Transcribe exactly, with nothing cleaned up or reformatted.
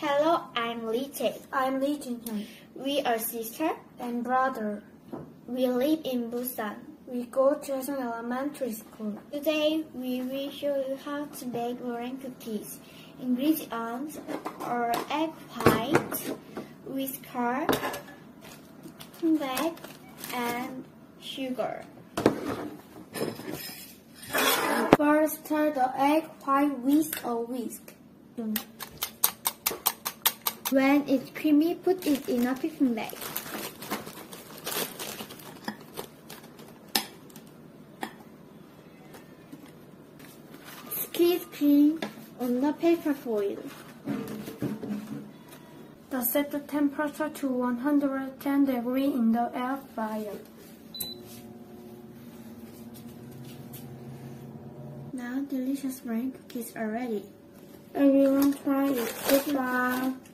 Hello, I'm Lee Tae. I'm Lee Jin-hyun. We are sister and brother. We live in Busan. We go to Haesan Elementary School. Today, we will show you how to make meringue cookies. Ingredients are egg white, whisker, milk, and sugar. First, stir the egg white with a whisk. When it's creamy, put it in a cooking bag. Squeeze cream on the paper foil. Set the temperature to one hundred ten degrees in the air fryer. Now delicious meringue cookies are ready. Everyone try it. Goodbye.